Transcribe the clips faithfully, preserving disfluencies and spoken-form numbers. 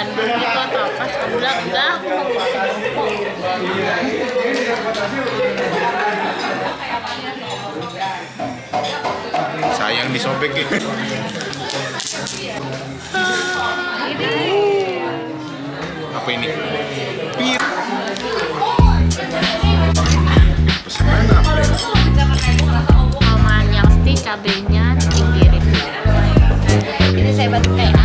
Bandung gitu atau apa? Aku bilang enggak, aku mau sayang disobek gitu. Apa ini? Bir. Pesanan apa ya? Alman yang stick cabenya dipinggirin. Ini saya bantu kayak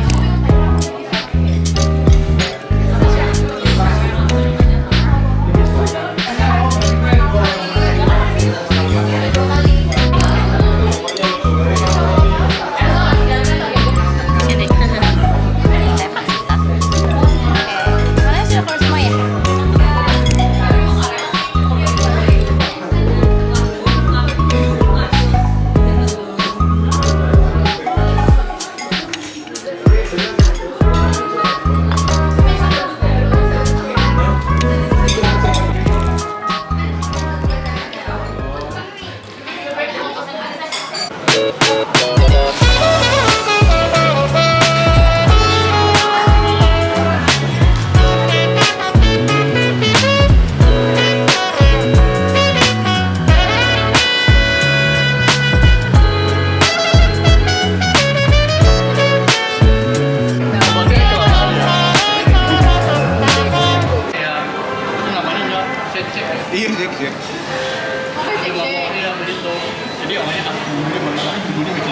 Iya, cek cek. Jadi awalnya aku dulu malah dulu gitu.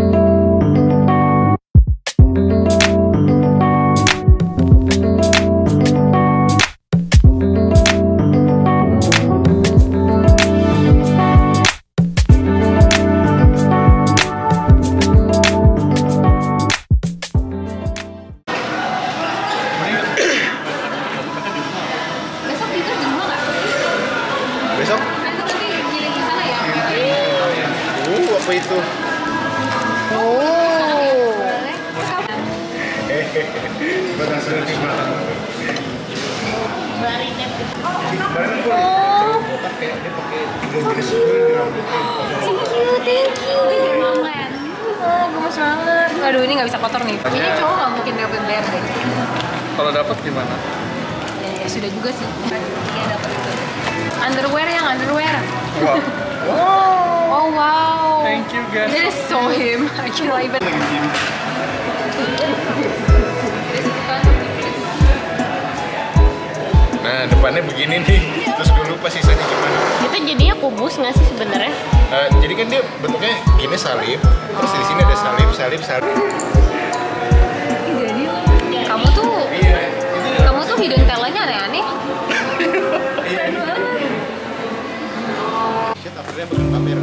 Besok? Uh, apa itu? oh. Aduh, ini nggak bisa kotor nih. Ini cowok nggak mungkin dapet bear deh. Kalau dapat gimana? Ya, ya sudah juga sih. Iya dapat itu. Underwear yang underwear. Wow. Wow. Oh wow. Thank you guys. This is so him. I can't even. Nah, depannya begini nih. Terus gue lupa sisanya gimana. Kita jadinya kubus nggak sih sebenarnya? Uh, jadi kan dia bentuknya gini salib. Terus di sini ada salib, salib, salib. Kamu tuh, Iya. kamu tuh hidden talentnya aneh-aneh. Shit, akhirnya bukan kamera.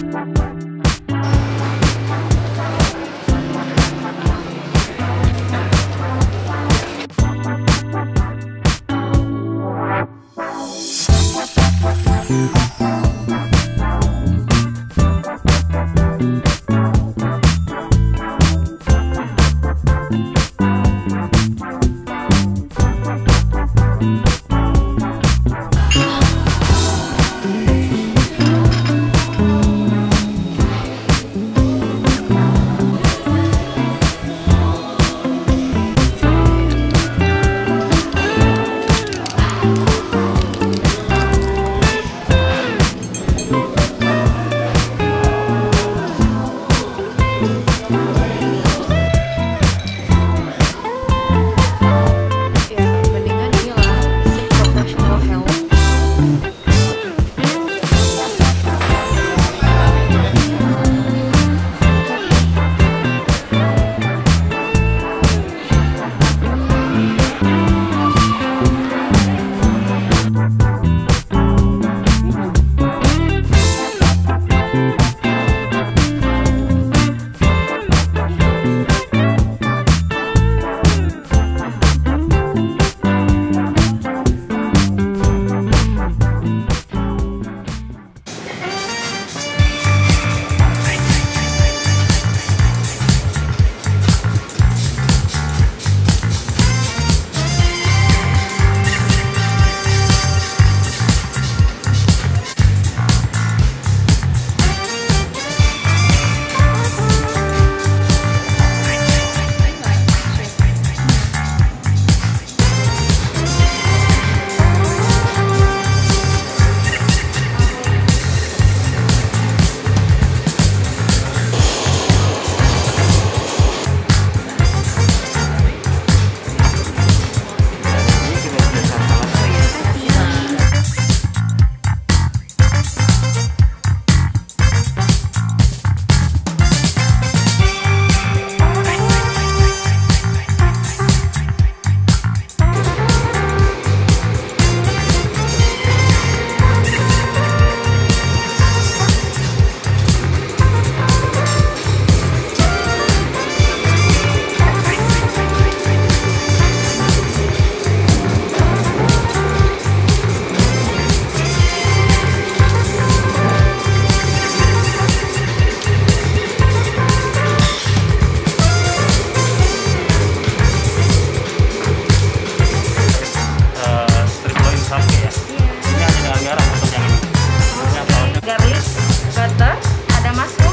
Garlic, butter, ada mustard.